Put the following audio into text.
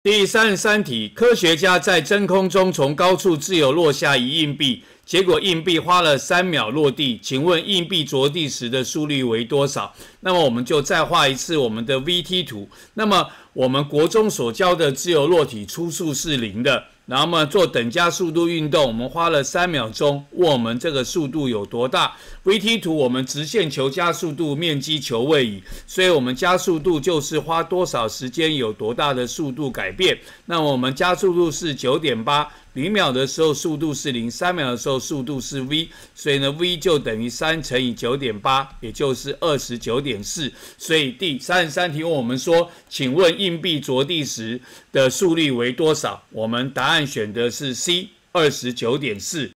第33题，科学家在真空中从高处自由落下一硬币，结果硬币花了3秒落地，请问硬币着地时的速率为多少？那么我们就再画一次我们的 VT 图。那么我们国中所教的自由落体初速是0的，然后呢做等加速度运动，我们花了3秒钟，问我们这个速度有多大 ？VT 图我们直线求加速度，面积求位移，所以我们加速度就是花多少时间有多大的速度改变。那么我们加速度是 9.8。0秒的时候速度是0， 3秒的时候速度是 v， 所以呢 v 就等于3乘以 9.8， 也就是29.4。所以第33题问我们说，请问硬币着地时的速率为多少？我们答案选的是 C， 29.4。